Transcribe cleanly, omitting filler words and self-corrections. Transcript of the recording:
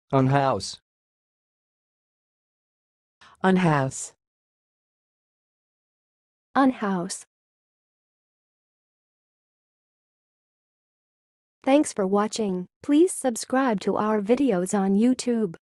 unhouse, unhouse, unhouse. Thanks for watching. Please subscribe to our videos on YouTube.